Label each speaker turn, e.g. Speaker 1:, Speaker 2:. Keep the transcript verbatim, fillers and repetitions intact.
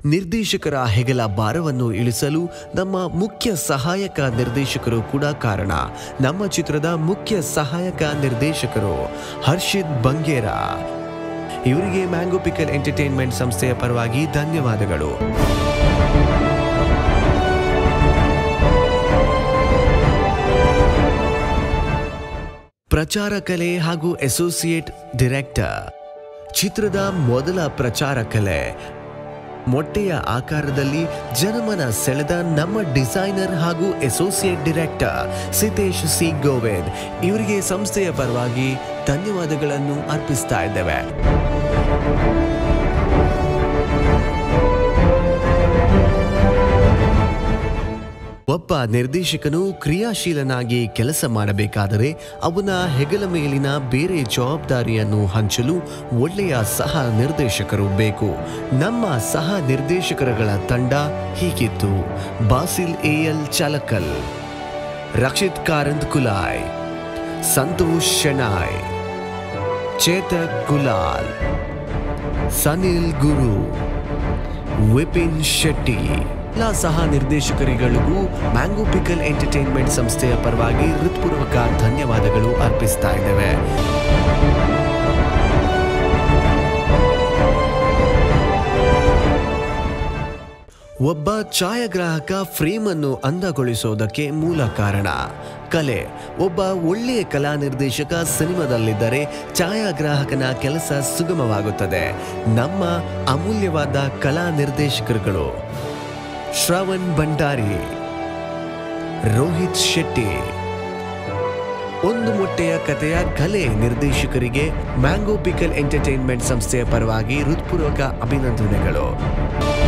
Speaker 1: ನಿರ್ದೇಶಕರ ಹೆಗಲ ಭಾರವನ್ನು ಇಳಿಸಲು ನಮ್ಮ ಮುಖ್ಯ ಸಹಾಯಕ ನಿರ್ದೇಶಕರು ಕೂಡ ಕಾರಣ. ನಮ್ಮ ಚಿತ್ರದ ಮುಖ್ಯ ಸಹಾಯಕ ನಿರ್ದೇಶಕರು ಹರ್ಷಿತ್ ಬಂಗೇರ. ಇವರಿಗೆ ಮ್ಯಾಂಗೋ ಪಿಕಲ್ ಎಂಟರ್ಟೈನ್ಮೆಂಟ್ ಸಂಸ್ಥೆಯ ಪರವಾಗಿ ಧನ್ಯವಾದಗಳು. ಪ್ರಚಾರ ಕಲೆ ಹಾಗೂ ಅಸೋಸಿಯೇಟ್ ಡೈರೆಕ್ಟರ್. ಚಿತ್ರದ ಮೊದಲ ಪ್ರಚಾರ ಕಲೆ ಮೊಟ್ಟೆಯ ಆಕಾರದಲ್ಲಿ ಜನಮನ ಸೆಳೆದ ನಮ್ಮ ಡಿಸೈನರ್ ಹಾಗೂ associate director Sitesh C Govind ಇವರಿಗೆ ಸಂಸ್ಥೆಯ ಪರವಾಗಿ ಧನ್ಯವಾದಗಳನ್ನು ಅರ್ಪಿಸ್ತಾ ಇದ್ದೇವೆ. ಒಬ್ಬ ನಿರ್ದೇಶಕನು ಕ್ರಿಯಾಶೀಲನಾಗಿ ಕೆಲಸ ಮಾಡಬೇಕಾದರೆ ಅವನ ಹೆಗಲ ಮೇಲಿನ ಬೇರೆ ಜವಾಬ್ದಾರಿಯನ್ನು ಹಂಚಲು ಒಳ್ಳೆಯ ಸಹ ನಿರ್ದೇಶಕರು ಬೇಕು. ನಮ್ಮ ಸಹ ನಿರ್ದೇಶಕರುಗಳ ತಂಡ ಹೀಗಿತ್ತು: ಬಾಸಿಲ್ ಎಎಲ್ ಚಾಲಕಲ್, ರಕ್ಷಿತ್ ಕಾರಂತ್ ಕುಲಾಯ್, ಸಂತೋಷ್ ಶೆಣಾಯ್, ಚೇತಕ್ ಗುಲಾಲ್, ಸನಿಲ್ ಗುರು, ವಿಪಿನ್ ಶೆಟ್ಟಿ. ಎಲ್ಲ ಸಹ ನಿರ್ದೇಶಕರಿಗಳಿಗೂ ಮ್ಯಾಂಗೋ ಪಿಕಲ್ ಎಂಟರ್ಟೈನ್ಮೆಂಟ್ ಸಂಸ್ಥೆಯ ಪರವಾಗಿ ಹೃತ್ಪೂರ್ವಕ ಧನ್ಯವಾದಗಳು ಅರ್ಪಿಸ್ತಾ ಇದ್ದೇವೆ. ಒಬ್ಬ ಛಾಯಾಗ್ರಾಹಕ ಫ್ರೇಮ್ ಅನ್ನು ಅಂದಗೊಳಿಸೋದಕ್ಕೆ ಮೂಲ ಕಾರಣ ಕಲೆ. ಒಬ್ಬ ಒಳ್ಳೆಯ ಕಲಾ ನಿರ್ದೇಶಕ ಸಿನಿಮಾದಲ್ಲಿದ್ದರೆ ಛಾಯಾಗ್ರಾಹಕನ ಕೆಲಸ ಸುಗಮವಾಗುತ್ತದೆ. ನಮ್ಮ ಅಮೂಲ್ಯವಾದ ಕಲಾ ನಿರ್ದೇಶಕರುಗಳು ಶ್ರವಣ್ ಭಂಡಾರಿ, ರೋಹಿತ್ ಶೆಟ್ಟಿ. ಒಂದು ಮೊಟ್ಟೆಯ ಕಥೆಯ ಕಲೆ ನಿರ್ದೇಶಕರಿಗೆ ಮ್ಯಾಂಗೋ ಪಿಕಲ್ ಎಂಟರ್ಟೈನ್ಮೆಂಟ್ ಸಂಸ್ಥೆಯ ಪರವಾಗಿ ಹೃತ್ಪೂರ್ವಕ ಅಭಿನಂದನೆಗಳು.